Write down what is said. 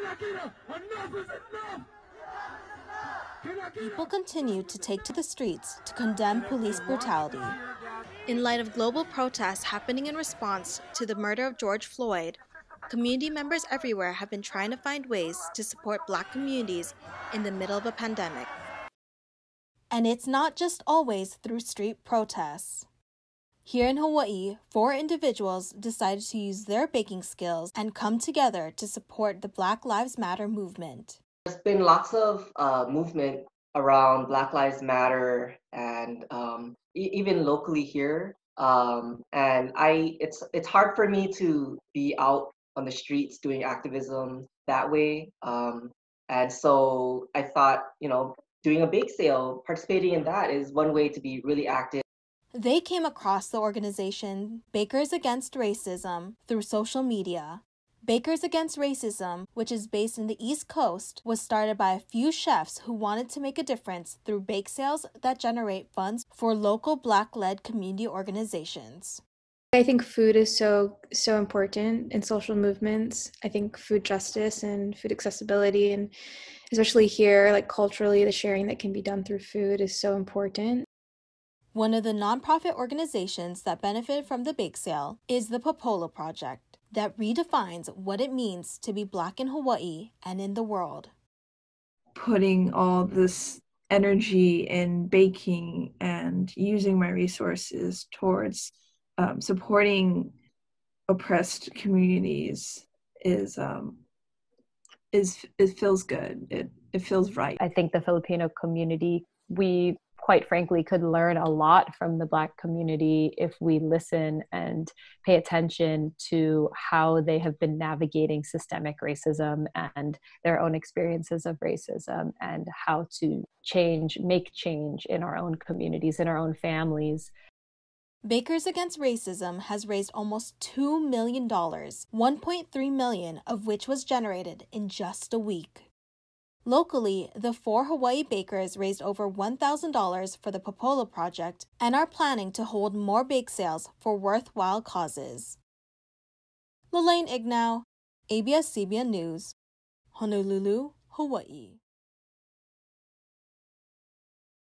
People continue to take to the streets to condemn police brutality. In light of global protests happening in response to the murder of George Floyd, community members everywhere have been trying to find ways to support Black communities in the middle of a pandemic. And it's not just always through street protests. Here in Hawaii, 4 individuals decided to use their baking skills and come together to support the Black Lives Matter movement. There's been lots of movement around Black Lives Matter and even locally here. And it's hard for me to be out on the streets doing activism that way. And so I thought, doing a bake sale, participating in that is one way to be really active. They came across the organization Bakers Against Racism through social media. Bakers Against Racism, which is based in the East Coast, was started by a few chefs who wanted to make a difference through bake sales that generate funds for local Black-led community organizations. I think food is so important in social movements. I think food justice and food accessibility, and especially here, like culturally, the sharing that can be done through food is so important. One of the nonprofit organizations that benefited from the bake sale is the Pololo Project, that redefines what it means to be Black in Hawaii and in the world. Putting all this energy in baking and using my resources towards supporting oppressed communities it feels good. It feels right. I think the Filipino community, we quite frankly could learn a lot from the Black community if we listen and pay attention to how they have been navigating systemic racism and their own experiences of racism, and how to make change in our own communities, in our own families. Bakers Against Racism has raised almost $2 million, $1.3 million of which was generated in just a week. Locally, the 4 Hawaii bakers raised over $1,000 for the Pololo Project and are planning to hold more bake sales for worthwhile causes. Lelaine Ignow, ABS-CBN News, Honolulu, Hawaii.